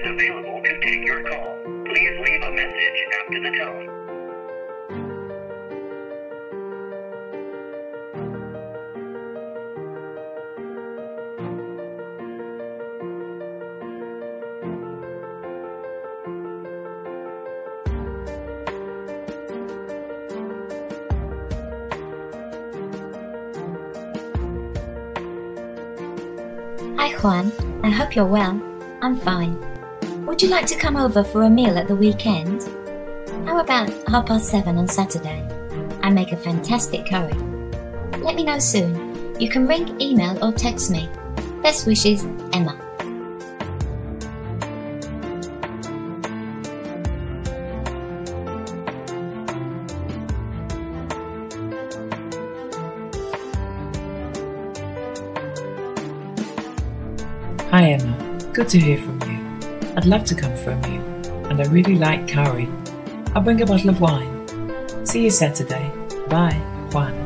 is available to take your call. Please leave a message after the tone. Hi Juan, I hope you're well. I'm fine. Would you like to come over for a meal at the weekend? How about 7:30 on Saturday? I make a fantastic curry. Let me know soon. You can ring, email or text me. Best wishes, Emma. Hi Emma, good to hear from you. I'd love to come for a meal, and I really like curry. I'll bring a bottle of wine. See you Saturday. Bye, Juan.